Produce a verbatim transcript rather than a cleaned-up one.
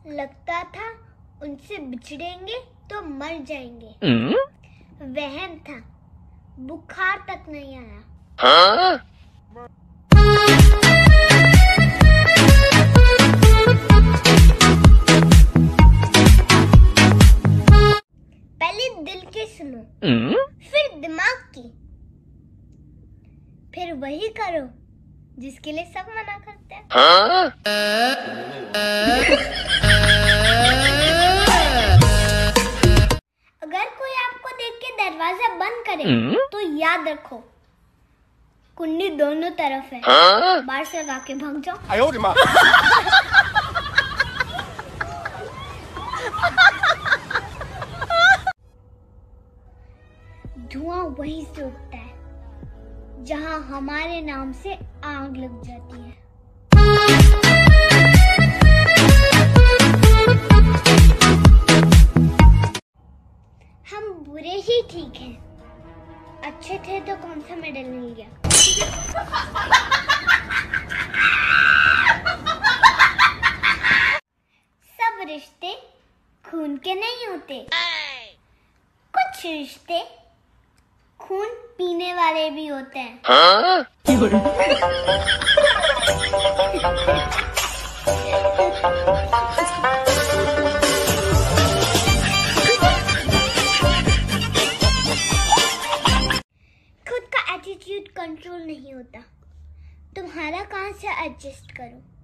लगता था उनसे बिछड़ेंगे तो मर जाएंगे। वहम था, बुखार तक नहीं आया। हाँ? पहले दिल की सुनो, फिर दिमाग की, फिर वही करो जिसके लिए सब मना करते हैं। हाँ? अगर कोई आपको देख के दरवाजा बंद करे तो याद रखो, कुंडी दोनों तरफ है। हाँ? बाहर से लगा के भाग जाओ। धुआं वहीं से उठता है जहां हमारे नाम से आग लग जाती है। हम बुरे ही ठीक हैं, अच्छे थे तो कौन सा मेडल मिल गया। सब रिश्ते खून के नहीं होते, कुछ रिश्ते खून पीने वाले भी होते हैं। हाँ? खुद का एटीट्यूड कंट्रोल नहीं होता, तुम्हारा कहाँ से एडजस्ट करो।